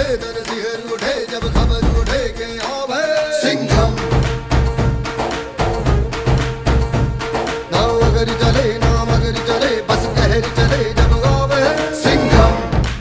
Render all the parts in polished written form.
दर सिहर उठे जब खबर उठे के अब है सिंघम। नाव अगर चले नाम अगर चले बस कहर चले जब अब है सिंघम।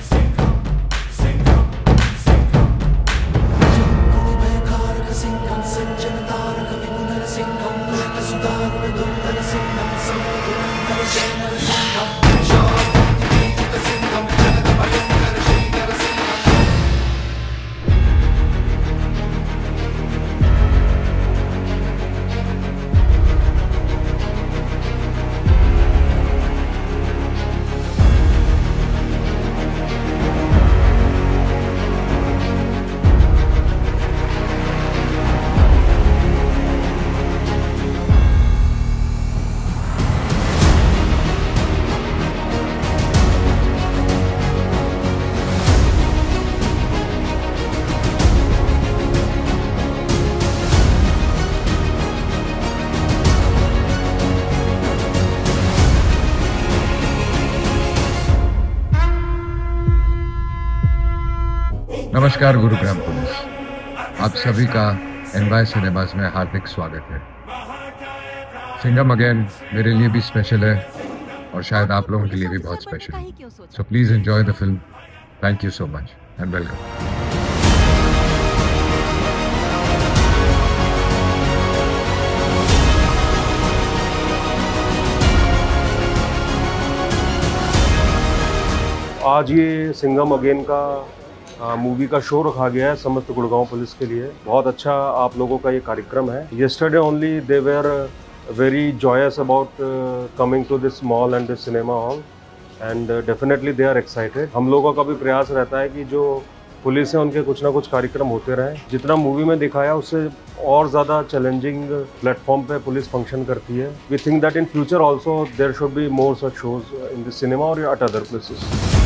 नमस्कार गुरुग्राम पुलिस, आप सभी का NY सिनेमाज में हार्दिक स्वागत है। सिंघम अगेन मेरे लिए भी स्पेशल है और शायद आप लोगों के लिए भी बहुत स्पेशल है। So please enjoy the film. Thank you so much and welcome. आज ये सिंघम अगेन का मूवी का शो रखा गया है समस्त गुड़गांव पुलिस के लिए। बहुत अच्छा आप लोगों का ये कार्यक्रम है। Yesterday only they were very joyous about coming to this mall and this cinema hall and definitely they are excited. हम लोगों का भी प्रयास रहता है कि जो पुलिस है उनके कुछ ना कुछ कार्यक्रम होते रहे। जितना मूवी में दिखाया उससे और ज़्यादा चैलेंजिंग प्लेटफॉर्म पे पुलिस फंक्शन करती है। We think that in future also there should be more such shows in this cinema और एट अदर प्लेसेस।